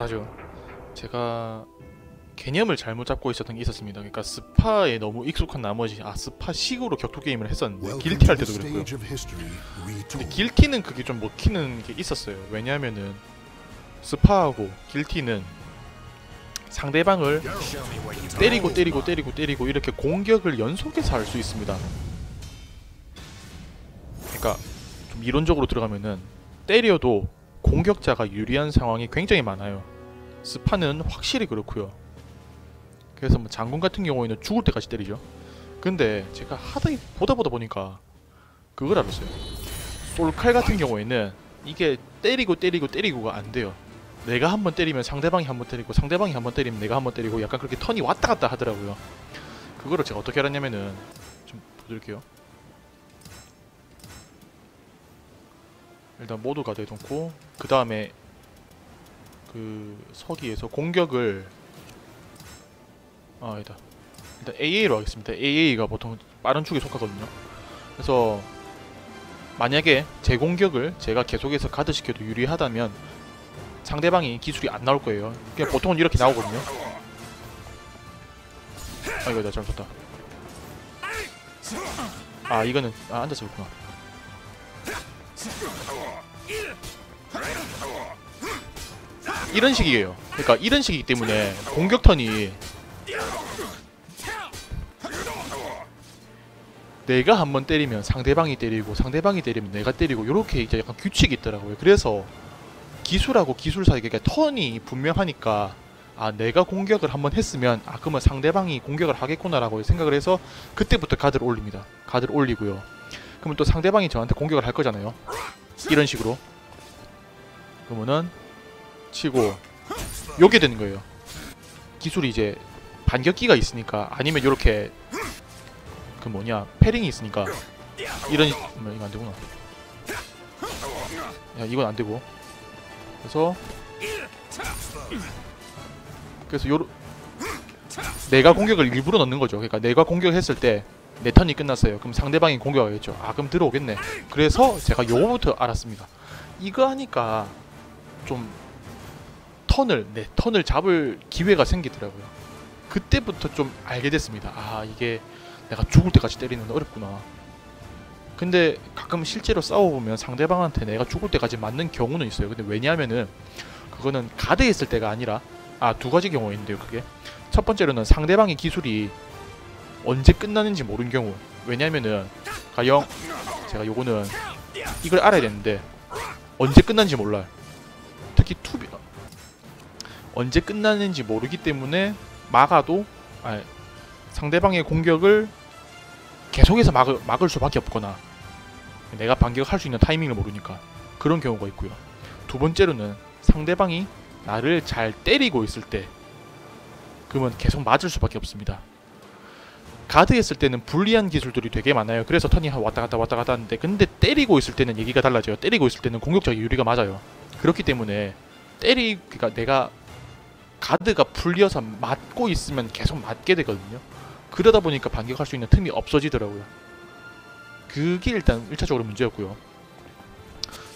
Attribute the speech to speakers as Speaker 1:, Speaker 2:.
Speaker 1: 맞아. 제가 개념을 잘못 잡고 있었던 게 있었습니다. 그러니까 스파에 너무 익숙한 나머지 스파식으로 격투 게임을 했었는데 길티 할 때도 그랬고요. 근데 길티는 그게 좀 먹히는 게 있었어요. 왜냐하면은 스파하고 길티는 상대방을 때리고 이렇게 공격을 연속해서 할 수 있습니다. 그러니까 좀 이론적으로 들어가면은 때려도 공격자가 유리한 상황이 굉장히 많아요. 스파는 확실히 그렇고요. 그래서 뭐 장군 같은 경우에는 죽을 때까지 때리죠. 근데 제가 보다 보니까 그걸 알았어요. 솔칼 같은 경우에는 이게 때리고가 안 돼요. 내가 한번 때리면 상대방이 한번 때리고 상대방이 한번 때리면 내가 한번 때리고 약간 그렇게 턴이 왔다 갔다 하더라고요. 그거를 제가 어떻게 알았냐면은 좀 보여드릴게요. 일단 모두 가드에 놓고 그 다음에 그 서기에서 공격을 아니다. 일단 AA로 하겠습니다. AA가 보통 빠른 축에 속하거든요. 그래서 만약에 제 공격을 제가 계속해서 가드시켜도 유리하다면 상대방이 기술이 안 나올 거예요. 그냥 보통은 이렇게 나오거든요. 이거 나 잘못했다. 이거는 앉아서 그렇구나. 이런 식이에요. 그러니까 이런 식이기 때문에 공격 턴이 내가 한번 때리면 상대방이 때리고 상대방이 때리면 내가 때리고 요렇게 이제 약간 규칙이 있더라고요. 그래서 기술하고 기술 사이에 턴이 분명하니까 내가 공격을 한번 했으면 그러면 상대방이 공격을 하겠구나라고 생각을 해서 그때부터 가드를 올립니다. 가드를 올리고요. 그러면 또 상대방이 저한테 공격을 할 거잖아요. 이런 식으로. 그러면은 치고 요게 되는 거예요. 기술이 이제 반격기가 있으니까 아니면 요렇게 패링이 있으니까 이런 이거 안 되구나. 이건 안 되고. 그래서 내가 공격을 일부러 넣는 거죠. 그러니까 내가 공격을 했을 때 내 턴이 끝났어요. 그럼 상대방이 공격하겠죠. 그럼 들어오겠네. 그래서 제가 요거부터 알았습니다. 이거 하니까 좀 내 턴을 잡을 기회가 생기더라고요. 그때부터 좀 알게 됐습니다. 이게 내가 죽을 때까지 때리는 건 어렵구나. 근데 가끔 실제로 싸워보면 상대방한테 내가 죽을 때까지 맞는 경우는 있어요. 근데 왜냐하면은 그거는 가드에 있을 때가 아니라 두 가지 경우가 있는데요. 그게 첫 번째로는 상대방의 기술이 언제 끝나는지 모르는 경우. 왜냐하면은 가령 제가 요거는 이걸 알아야 되는데 언제 끝나는지 몰라요. 특히 투비 언제 끝나는지 모르기 때문에 막아도 상대방의 공격을 계속해서 막을 수밖에 없거나 내가 반격할 수 있는 타이밍을 모르니까 그런 경우가 있고요. 두 번째로는 상대방이 나를 잘 때리고 있을 때 그러면 계속 맞을 수밖에 없습니다. 가드 했을 때는 불리한 기술들이 되게 많아요. 그래서 턴이 왔다 갔다 하는데 근데 때리고 있을 때는 얘기가 달라져요. 때리고 있을 때는 공격적인 유리가 맞아요. 그렇기 때문에 그러니까 내가 가드가 풀려서 맞고 있으면 계속 맞게 되거든요. 그러다 보니까 반격할 수 있는 틈이 없어지더라고요. 그게 일단 1차적으로 문제였고요.